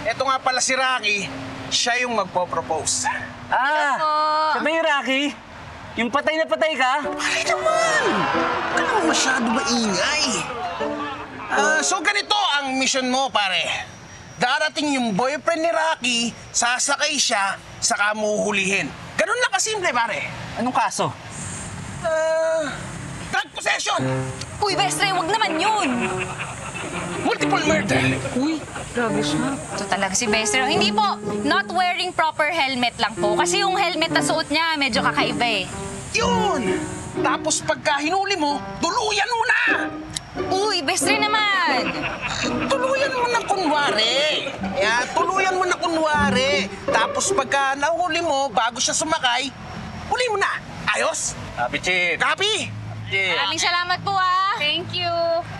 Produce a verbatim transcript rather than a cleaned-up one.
Eto nga pala si Rocky, siya yung magpo-propose. Ah, siya ba yung Rocky? Yung patay na patay ka? Ay naman! Huwag ka naman masyado maingay. Ah, so ganito ang mission mo, pare. Darating yung boyfriend ni Rocky, sasakay siya, saka mo huhulihin. Ganun lang kasimple, pare. Anong kaso? Ah, drug possession! Uy, Bestre, wag naman yun! Multiple murder! Uy, grabe siya. Ito talaga si Bestre. Hindi po, not wearing proper helmet lang po. Kasi yung helmet na suot niya, medyo kakaiba eh. Yun! Tapos pagka hinuli mo, tuluyan mo na! Uy, Bestre naman! Tuluyan mo na kunwari. Yan, tuluyan mo na kunwari. Tapos pagka nahuli mo, bago siya sumakay, huli mo na. Ayos? Happy Chip. Copy? Chip. Maraming salamat po ah! Thank you!